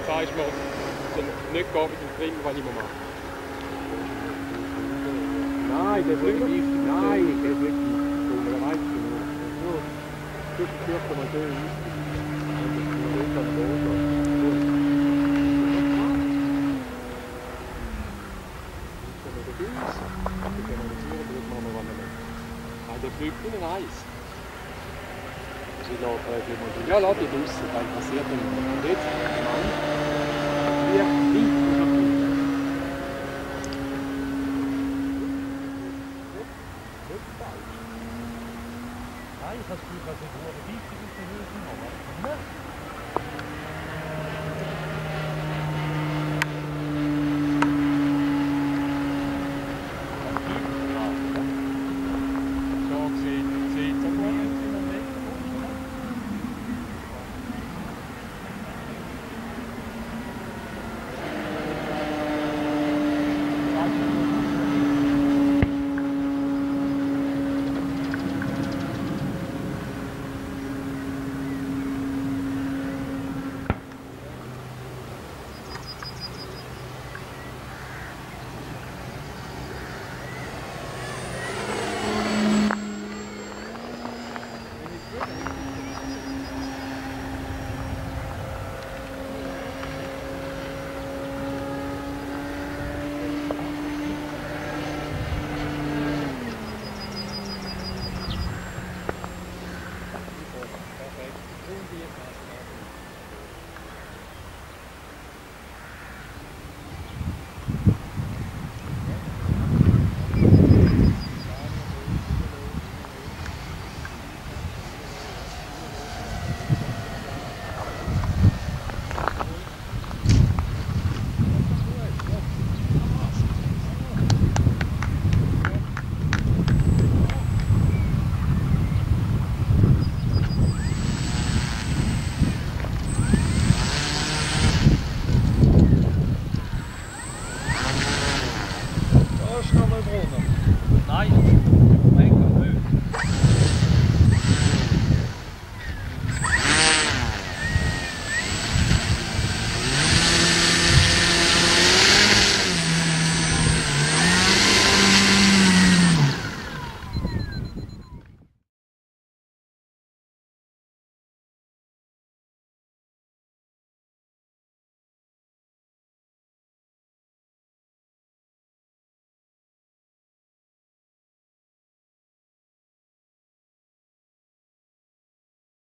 dann sagst du mir, ob es nicht geht mit dem Trimmen, was ich mache. Nein, der ist wirklich giftig. Nein, der ist wirklich giftig. Der weiß es nur. Nur, das ist vielleicht mal so giftig. Der fliegt in ein Eis. Sie lässt Ja, lass dich draussen, dann passiert nichts.